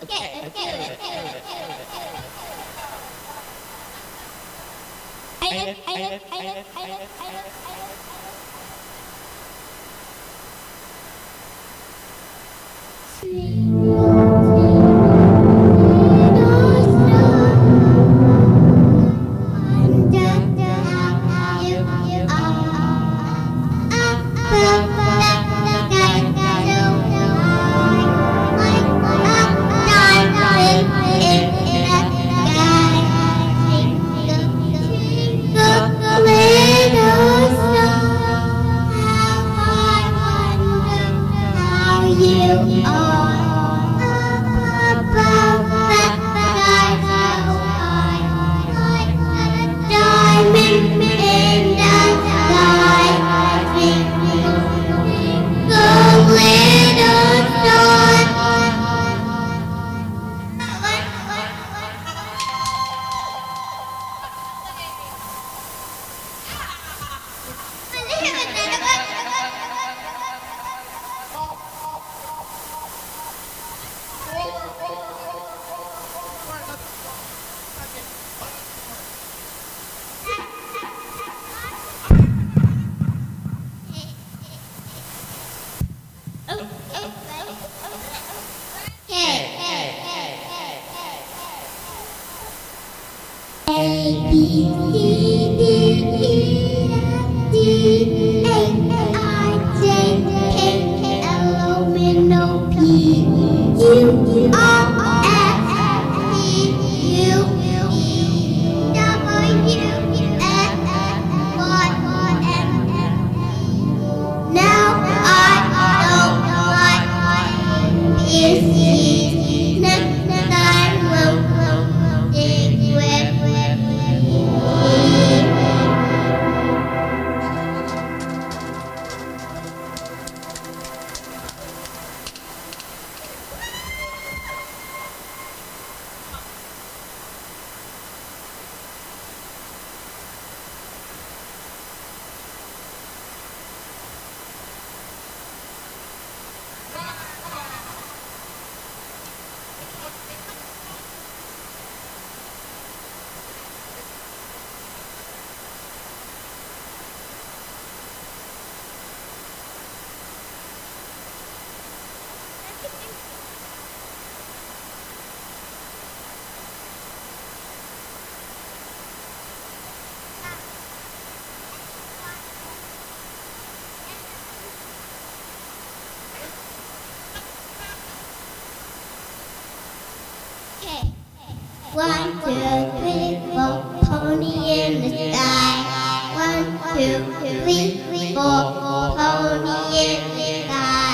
One, two, three, four, pony in the sky. One, two, three, four, pony in the sky.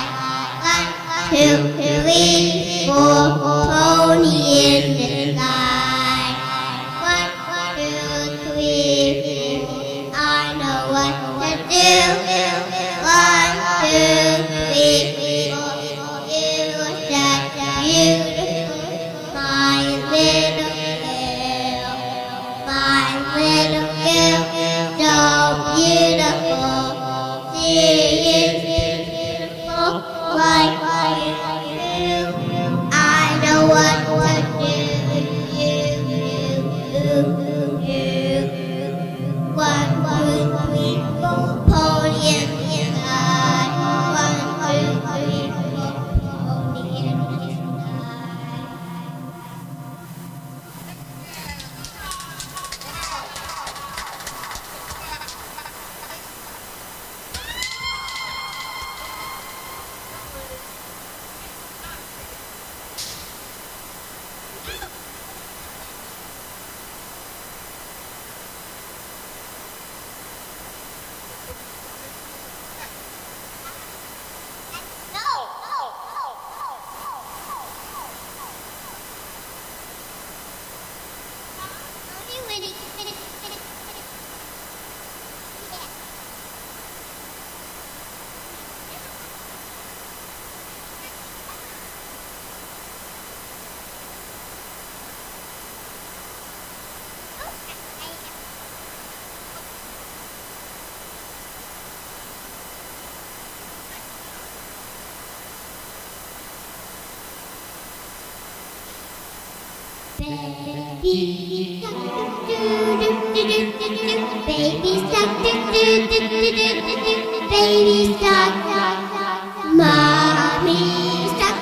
One, two, three, four, pony in the sky. One, two, three, I know what to do. One, two, three, four, you are beautiful, my little girl, so beautiful. She is beautiful like you. I know what to do. One, two, three, four, pony. Baby shark, baby shark, mommy shark,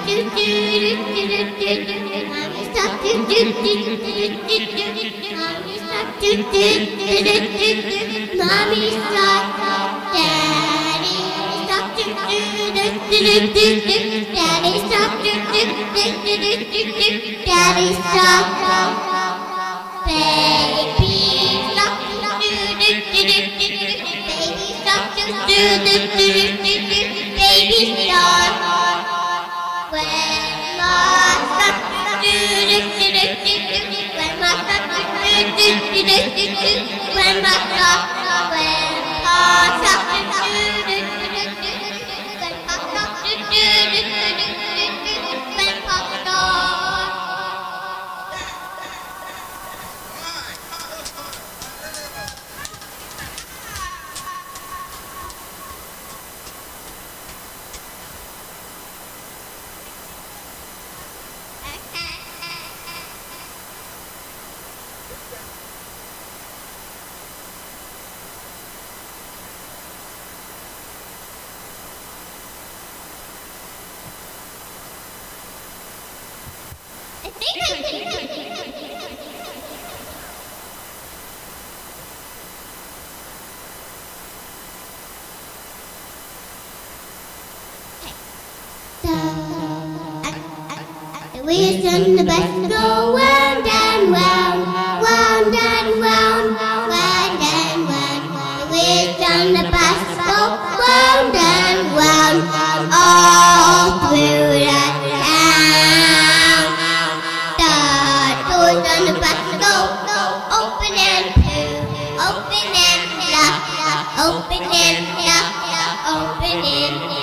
mommy shark, mommy shark, daddy shark, daddy shark, daddy shark, baby shark, baby shark, when my shark, when my shark, wheels on the bus go round and round, round and round, round and round. The wheels on the bus go round and round, all through the town. The doors on the bus go open and open and lock, open and lock, open and lock.